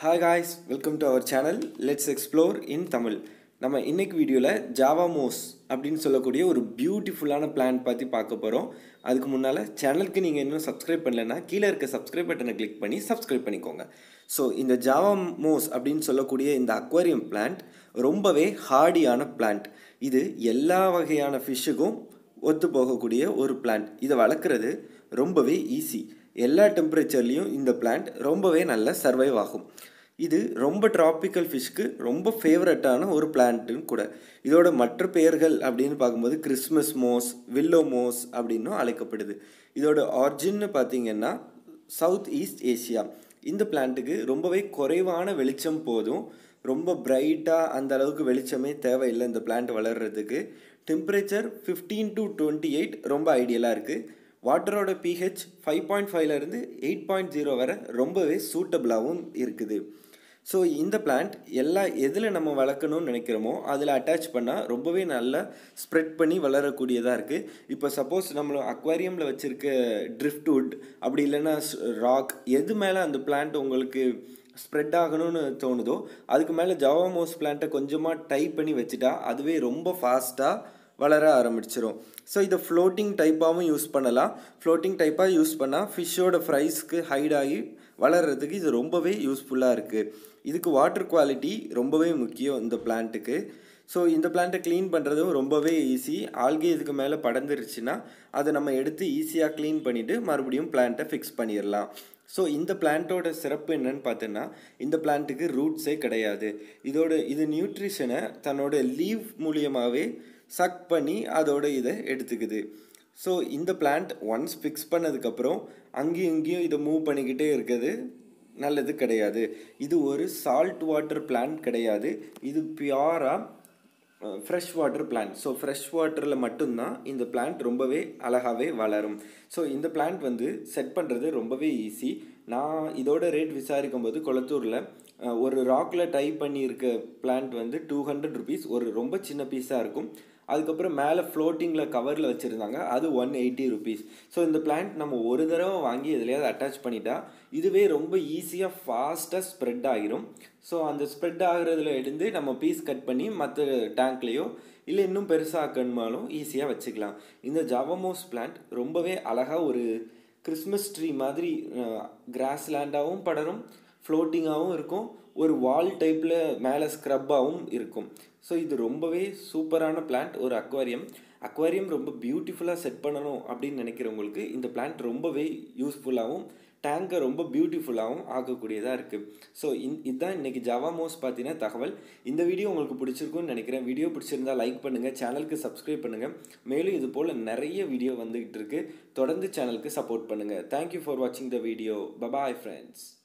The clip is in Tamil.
Hi guys, welcome to our channel. Let's explore in Tamil. நம்ம இன்னைக்கு வீடியோல ஜாவா மோஸ் அப்படினு சொல்லக்கூடிய ஒரு பியூட்டிஃபுல்லான பிளான் பத்தி பார்க்க போறோம். அதுக்கு முன்னால சேனலுக்கு நீங்க இன்னும் சப்ஸ்கிரைப் பண்ணலனா கீழ இருக்க சப்ஸ்கிரைப் பட்டனை கிளிக் பண்ணி சப்ஸ்கிரைப் பண்ணிக்கோங்க. சோ இந்த ஜாவா மோஸ் அப்படினு சொல்லக்கூடிய இந்த அக்வாரியம் பிளான்ட் ரொம்பவே ஹார்டியான பிளான்ட். இது எல்லா வகையான ஃபிஷ்ஷுக்கும் ஒத்து போகக்கூடிய ஒரு பிளான்ட். இதை வளர்க்குறது ரொம்பவே ஈஸி. எல்லா டெம்பரேச்சர்லையும் இந்த பிளான்ட் ரொம்பவே நல்லா சர்வைவ் ஆகும். இது ரொம்ப டிராபிக்கல் ஃபிஷ்க்கு ரொம்ப ஃபேவரட்டான ஒரு பிளான்ட்டும் கூட. இதோட மற்ற பெயர்கள் அப்படின்னு பார்க்கும்போது கிறிஸ்மஸ் மோஸ், வில்லோ மோஸ் அப்படின்னும் அழைக்கப்படுது. இதோட ஆரிஜின்னு பார்த்தீங்கன்னா சவுத் ஈஸ்ட் ஏசியா. இந்த பிளான்ட்டுக்கு ரொம்பவே குறைவான வெளிச்சம் போதும். ரொம்ப பிரைட்டாக அந்த அளவுக்கு வெளிச்சமே தேவையில்லை இந்த பிளான்ட் வளர்கிறதுக்கு. டெம்பரேச்சர் 15 to 28 ரொம்ப ஐடியலாக இருக்குது. வாட்டரோட pH 5.5லேருந்து 8.0 வரை ரொம்பவே சூட்டபிளாகவும் இருக்குது. ஸோ இந்த பிளான்ட் எதில் நம்ம வளர்க்கணும்னு நினைக்கிறோமோ அதில் அட்டாச் பண்ணால் ரொம்பவே நல்லா ஸ்ப்ரெட் பண்ணி வளரக்கூடியதாக இருக்குது. இப்போ சப்போஸ் நம்ம அக்வாரியமில் வச்சுருக்க ட்ரிஃப்ட் வுட் அப்படி இல்லைன்னா ராக் எது மேலே அந்த பிளான்ட் உங்களுக்கு ஸ்ப்ரெட் ஆகணும்னு தோணுதோ அதுக்கு மேலே ஜாவா மோஸ் பிளான்ட்டை கொஞ்சமாக டைப் பண்ணி வச்சுட்டா அதுவே ரொம்ப ஃபாஸ்ட்டாக வளர ஆரம்பிச்சிடும். ஸோ இதை ஃப்ளோட்டிங் டைப்பாகவும் யூஸ் பண்ணலாம். ஃப்ளோட்டிங் டைப்பாக யூஸ் பண்ணால் ஃபிஷ்ஷோட ஃப்ரைஸ்க்கு ஹைட் ஆகி வளர்கிறதுக்கு இது ரொம்பவே யூஸ்ஃபுல்லாக இருக்குது. இதுக்கு வாட்டர் குவாலிட்டி ரொம்பவே முக்கியம் இந்த பிளான்ட்டுக்கு. ஸோ இந்த பிளான்ட்டை க்ளீன் பண்ணுறதும் ரொம்பவே ஈஸி. ஆல்கே இதுக்கு மேலே படர்ந்துருச்சுன்னா அதை நம்ம எடுத்து ஈஸியாக க்ளீன் பண்ணிவிட்டு மறுபடியும் பிளான்ட்டை ஃபிக்ஸ் பண்ணிடலாம். ஸோ இந்த பிளான்ட்டோட சிறப்பு என்னன்னு பார்த்தோன்னா இந்த பிளான்ட்டுக்கு ரூட்ஸே கிடையாது. இது நியூட்ரிஷனை தன்னோட லீவ் மூலியமாகவே சக் பண்ணி அதோட இதை எடுத்துக்குது. ஸோ இந்த பிளான்ட் ஒன்ஸ் ஃபிக்ஸ் பண்ணதுக்கப்புறம் அங்கேயும் இங்கேயும் இதை மூவ் பண்ணிக்கிட்டே இருக்கிறது நல்லது கிடையாது. இது ஒரு சால்ட் வாட்டர் பிளான்ட் கிடையாது. இது பியூராக fresh water plant. So fresh வாட்டரில் மட்டும்தான் இந்த பிளான்ட் ரொம்பவே அழகாகவே வளரும். ஸோ இந்த பிளான்ட் செட் பண்ணுறது ரொம்பவே ஈஸி. நான் இதோட ரேட் விசாரிக்கும் போது கொளத்தூரில் ஒரு ராக்கில் டைப் பண்ணியிருக்க பிளான்ட் 200 rupees. ஒரு ரொம்ப சின்ன பீஸாக இருக்கும். அதுக்கப்புறம் மேலே ஃப்ளோட்டிங்கில் கவரில் வச்சுருந்தாங்க, அது 180 rupees. ஸோ இந்த பிளான்ட் நம்ம ஒரு தடவை வாங்கி எதுலையாவது அட்டாச் பண்ணிட்டா இதுவே ரொம்ப ஈஸியாக ஃபாஸ்ட்டாக ஸ்ப்ரெட் ஆகிரும். ஸோ அந்த ஸ்ப்ரெட் ஆகிறதுல இருந்து நம்ம பீஸ் கட் பண்ணி மற்ற டேங்க்லேயோ இல்லை இன்னும் பெருசாக்கணுமாலும் ஈஸியாக வச்சுக்கலாம். இந்த ஜாவா மோஸ் பிளான்ட் ரொம்பவே அழகாக ஒரு கிறிஸ்மஸ் ட்ரீ மாதிரி கிராஸ் லேண்டாகவும் படரும், ஃப்ளோட்டிங்காகவும் இருக்கும், ஒரு வால் டைப்பில் மேலே ஸ்க்ரப்பாகவும் இருக்கும். ஸோ இது ரொம்பவே சூப்பரான பிளான்ட். ஒரு அக்வாரியம் ரொம்ப பியூட்டிஃபுல்லாக செட் பண்ணணும் அப்படின்னு நினைக்கிறவங்களுக்கு இந்த பிளான்ட் ரொம்பவே யூஸ்ஃபுல்லாகவும் டேங்கை ரொம்ப பியூட்டிஃபுல்லாகவும் ஆகக்கூடியதாக இருக்குது. ஸோ இதுதான் இன்றைக்கி ஜாவா மோஸ் பார்த்தீங்கன்னா தகவல். இந்த வீடியோ உங்களுக்கு பிடிச்சிருக்குன்னு நினைக்கிறேன். வீடியோ பிடிச்சிருந்தால் லைக் பண்ணுங்கள், சேனலுக்கு சப்ஸ்கிரைப் பண்ணுங்கள். மேலும் இது போல் நிறைய வீடியோ வந்துகிட்டு இருக்குது. தொடர்ந்து சேனலுக்கு சப்போர்ட் பண்ணுங்கள். தேங்க்யூ ஃபார் வாட்சிங் த வீடியோ. Bye bye friends.